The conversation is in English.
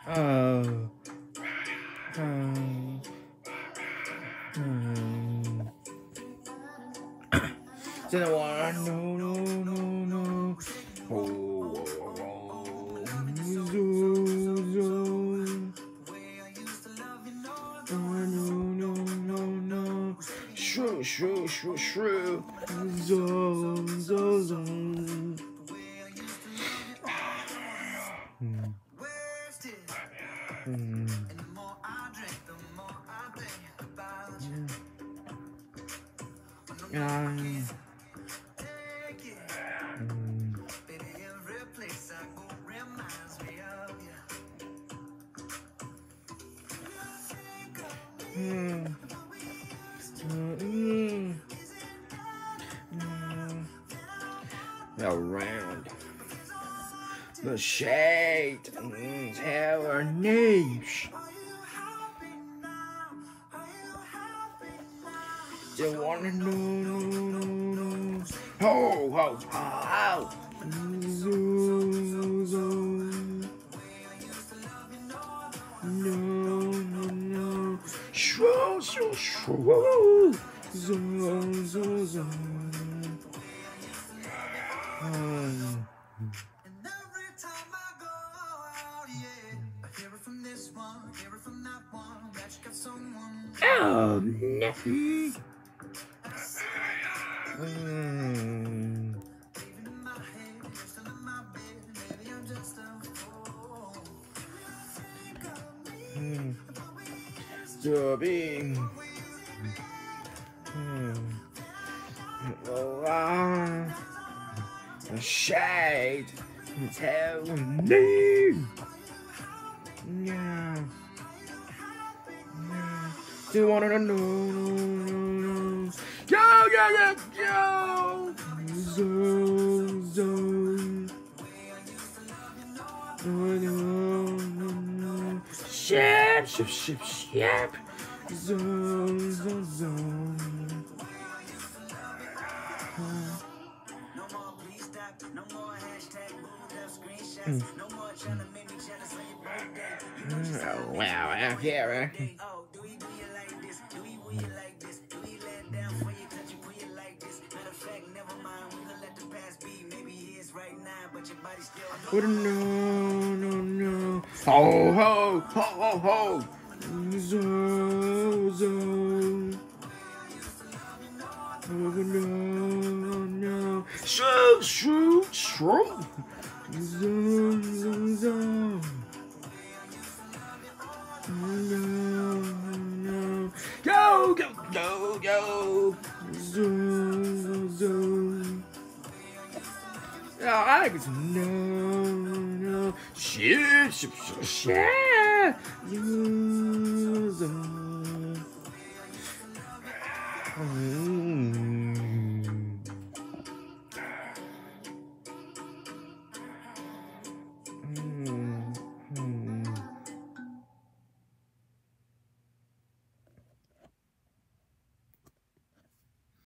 Oh. Oh. Hmm. Say the one, no, no, no, no. Oh, oh, zo, zo. Oh, no, no, no, no. Shrew, shrew, shrew, shrew. Zo, zo, zo. Hmm. Hmm. Um, around the shade our niche. You wanna know? Ho, ho, ho. Zo, zo. No, no, no. Shoo, shoo, shoo. Zo, zo, zo. Oh, no. Disturbing. The shade. Tell me. Yeah. Do you wanna know? Go, go, go, go. Zo, zo. No. Ship, ship, ship, ship. Zo, zo, zo. Oh, wow, yeah, oh, no. Ho, ho, ho, ho, ho. Zo, zo. Oh, no. Shoo, shoo, shoo. Zo, zo, zo. No. Go, go, go, go. Zo, zo. I was no. Shit, shit, shit. You.